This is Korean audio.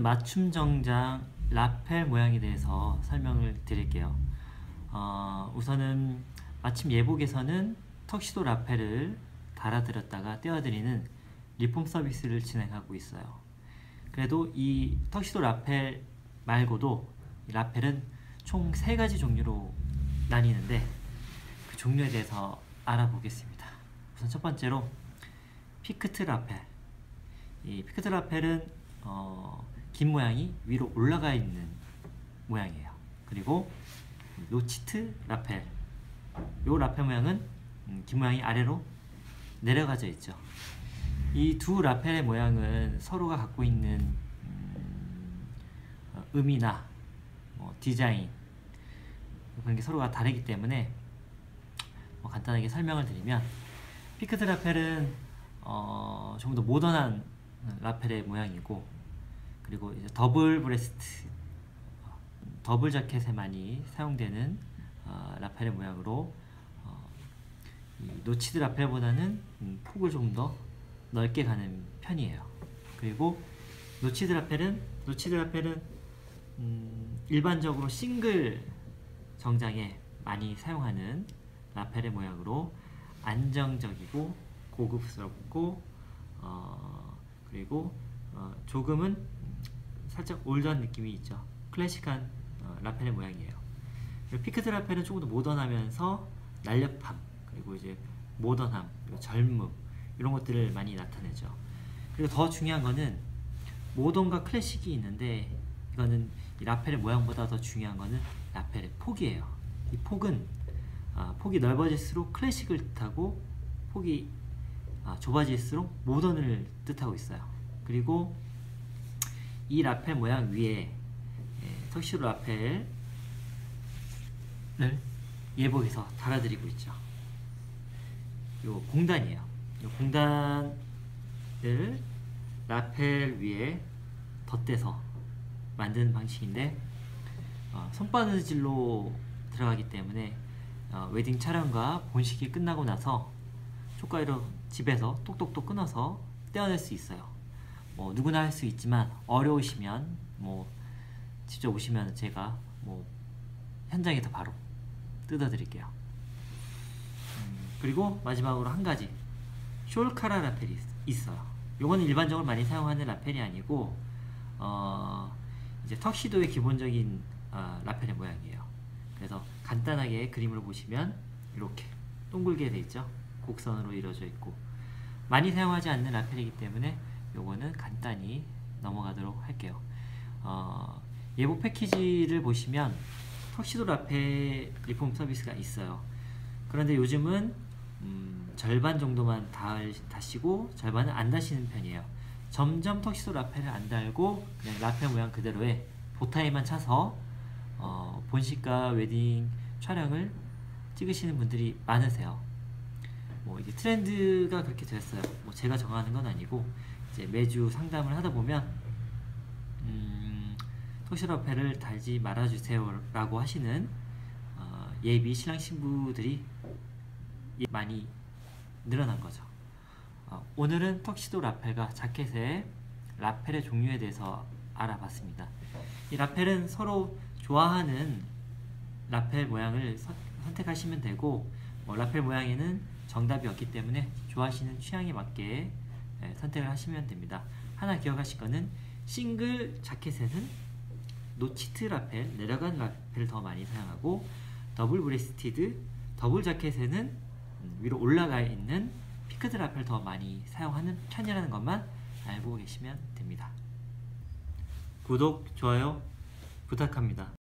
맞춤 정장 라펠 모양에 대해서 설명을 드릴게요. 우선은 마침 예복에서는 턱시도 라펠을 달아드렸다가 떼어드리는 리폼 서비스를 진행하고 있어요. 그래도 이 턱시도 라펠 말고도 라펠은 총 3가지 종류로 나뉘는데 그 종류에 대해서 알아보겠습니다. 우선 첫 번째로 피크트 라펠. 이 피크트 라펠은 긴 모양이 위로 올라가 있는 모양이에요. 그리고 노치트 라펠. 이 라펠 모양은 긴 모양이 아래로 내려가져 있죠. 이 두 라펠의 모양은 서로가 갖고 있는 의미나 디자인 그런 게 서로가 다르기 때문에 간단하게 설명을 드리면, 피크트 라펠은 좀 더 모던한 라펠의 모양이고, 그리고 이제 더블 브레스트, 더블 자켓에 많이 사용되는 라펠의 모양으로 이 노치드 라펠보다는 폭을 조금 더 넓게 가는 편이에요. 그리고 노치드 라펠은 일반적으로 싱글 정장에 많이 사용하는 라펠의 모양으로 안정적이고 고급스럽고 그리고 조금은 살짝 올드한 느낌이 있죠. 클래식한 라펠의 모양이에요. 피크트 라펠은 조금 더 모던하면서 날렵함, 그리고 이제 모던함, 그리고 젊음, 이런 것들을 많이 나타내죠. 그리고 더 중요한 거는 모던과 클래식이 있는데, 이거는 이 라펠의 모양보다 더 중요한 거는 라펠의 폭이에요. 이 폭은 폭이 넓어질수록 클래식을 뜻하고, 폭이 좁아질수록 모던을 뜻하고 있어요. 그리고 이 라펠 모양 위에 턱시도 라펠을 예복에서 달아드리고 있죠. 요 공단이에요. 요 공단을 라펠 위에 덧대서 만드는 방식인데, 손바느질로 들어가기 때문에 웨딩 촬영과 본식이 끝나고 나서 쪽가위로 집에서 똑똑똑 끊어서 떼어낼 수 있어요. 누구나 할 수 있지만 어려우시면 직접 오시면 제가 현장에서 바로 뜯어 드릴게요. 그리고 마지막으로 한 가지, 숄카라 라펠이 있어요. 요거는 일반적으로 많이 사용하는 라펠이 아니고 이제 턱시도의 기본적인 라펠의 모양이에요. 그래서 간단하게 그림을 보시면 이렇게 동글게 돼 있죠. 곡선으로 이루어져 있고, 많이 사용하지 않는 라펠이기 때문에 요거는 간단히 넘어가도록 할게요. 예복 패키지를 보시면 턱시도 라펠 리폼 서비스가 있어요. 그런데 요즘은 절반 정도만 다시고 절반은 안 다시는 편이에요. 점점 턱시도 라펠을 안 달고 그냥 라펠 모양 그대로의 보타이만 차서 본식과 웨딩 촬영을 찍으시는 분들이 많으세요. 이게 트렌드가 그렇게 됐어요. 제가 정하는 건 아니고, 이제 매주 상담을 하다 보면 턱시도 라펠을 달지 말아주세요 라고 하시는 예비 신랑 신부들이 많이 늘어난 거죠. 오늘은 턱시도 라펠과 자켓의 라펠의 종류에 대해서 알아봤습니다. 이 라펠은 서로 좋아하는 라펠 모양을 선택하시면 되고, 라펠 모양에는 정답이 없기 때문에 좋아하시는 취향에 맞게 선택을 하시면 됩니다. 하나 기억하실 거는, 싱글 자켓에는 노치트 라펠, 내려간 라펠을 더 많이 사용하고, 더블 브레스티드, 더블 자켓에는 위로 올라가 있는 피크트 라펠을 더 많이 사용하는 편이라는 것만 알고 계시면 됩니다. 구독, 좋아요 부탁합니다.